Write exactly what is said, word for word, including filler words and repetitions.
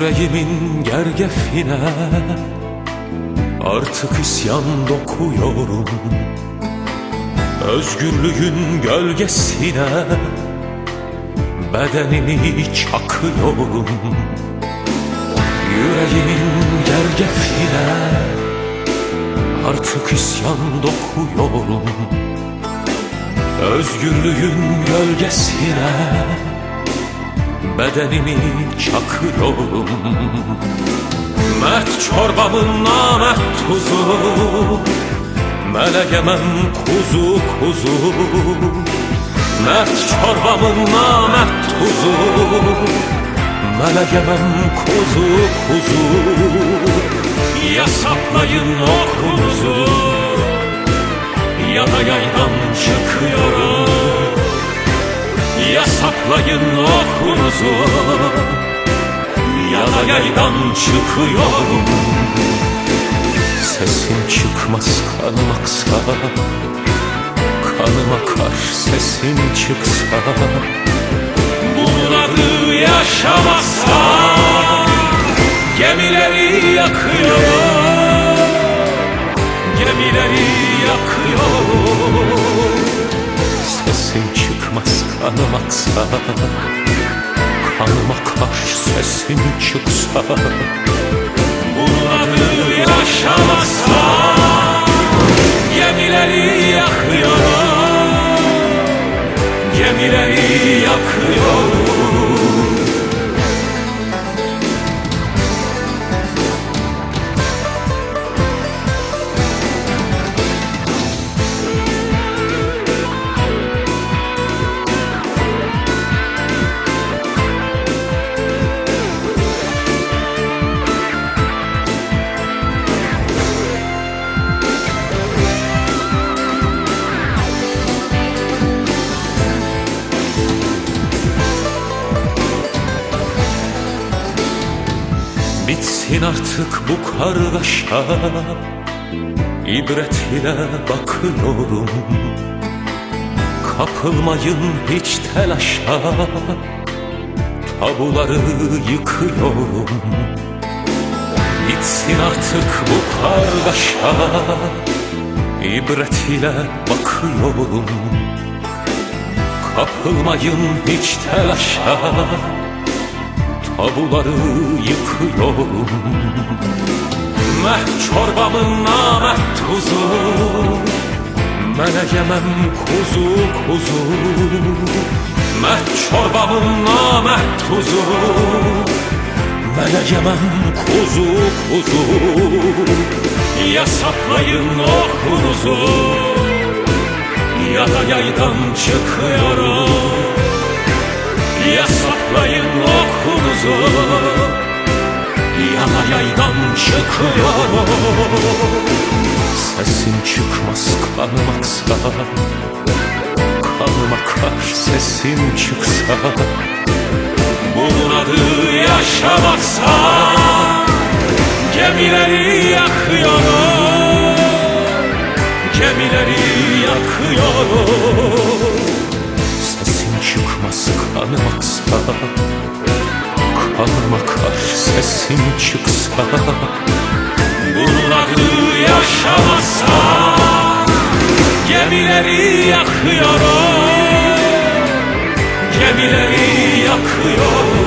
Yüreğimin gergefine artık isyan dokuyorum. Özgürlüğün gölgesine bedenimi çakıyorum. Yüreğimin gergefine artık isyan dokuyorum. Özgürlüğün gölgesine bedenimi çakıyorum. Mert çorbamın namert tuzu, melegemem kuzu kuzu. Mert çorbamın namert tuzu, melegemem kuzu kuzu. Yasaklayın okunuzu, ya da yaydan çıkıyorum. Yasaklayın okunuzu, ya da yaydan çıkıyorum. Sesim çıkmaz kanım aksa, kanım akar sesim çıksa. Bunun adı yaşamazsa gemileri yakıyorum, gemileri yakıyorum. Sesim çıkmaz kanım aksa, kanım akar sesim çıksa. Bunun adı yaşamazsa gemileri yakıyorum, gemileri yakıyorum. Bitsin artık bu kargaşa, ibret ile bakıyorum. Kapılmayın hiç telaşa, tabuları yıkıyorum. Bitsin artık bu kargaşa, ibret ile bakıyorum. Kapılmayın hiç telaşa, tabuları yıkıyorum. Mert çorbamın namert tuzu, melegemem kuzu kuzu. Mert çorbamın namert tuzu, melegemem kuzu kuzu. Yasaklayın okunuzu, ya da yaydan çıkıyorum. Yasaklayın okunuzu, ya da yaydan çıkıyorum. Sesim çıkmaz kanım aksa, kanım akar sesim çıksa. Bunun adı yaşamazsa gemileri yakıyorum, gemileri yakıyorum. Çıkmaz kanım aksa, kanım akar sesim çıksa. Bunun adı yaşamazsa gemileri yakıyorum, gemileri yakıyorum.